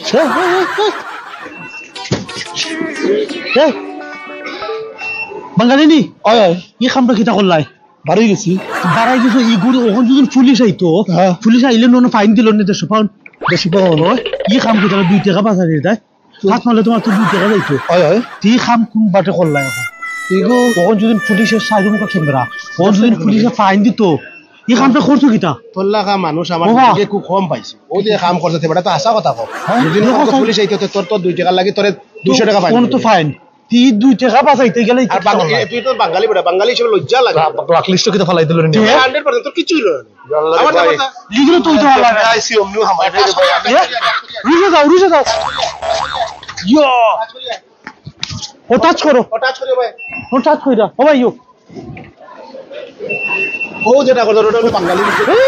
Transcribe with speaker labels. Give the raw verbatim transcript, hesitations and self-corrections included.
Speaker 1: বাঙালি নি ই খামটা কিতা করলাই
Speaker 2: বাড়াই গেছি
Speaker 1: বাড়াই গেছো ই গুড় ওখান যদি পুলিশ আইতো পুলিশ আইলে নো ফাইন দিল নি দেড়শো পাউন্ড
Speaker 2: বেশি পাওয়া নয়
Speaker 1: ই খাম কি তাহলে দুই টাকা বাঁচা দিয়ে দেয় হাত মারলে তোমার তো দুই টাকা যাইতো তি খাম কোন বাটে করলাই এখন এগো ওখান যদি পুলিশের সাইড মুখা ক্যামেরা ওখান যদি পুলিশে ফাইন দিত ই খামটা করছো কিতা
Speaker 2: তোর লাগা মানুষ আমার খুব কম পাইছে ও যে কাম করতে বেটা তো আশা কথা কও যদি পুলিশ আইতো তোর তো দুই টাকা লাগে তোরে দুইশো টাকা ফাইন
Speaker 1: কোন তো ফাইন তি দুই টাকা বাঁচাইতে গেলে
Speaker 2: আর বাঙালি তুই তো বাঙালি বেটা বাঙালি হিসেবে লজ্জা লাগে ব্ল্যাক লিস্ট কিটা ফলাই দিল নি একশো পার্সেন্ট তোর কিছুই না আমার কথা
Speaker 1: লিখলো তুই তো আলা
Speaker 2: আইসি অমনি হামাই
Speaker 1: রুজে যাও রুজে যাও ইয়া ও টাচ করো
Speaker 2: ও টাচ করে ভাই
Speaker 1: ও টাচ কইরা ও ভাই ইয়ো
Speaker 2: ও যেটা করলো ওটা বাঙালি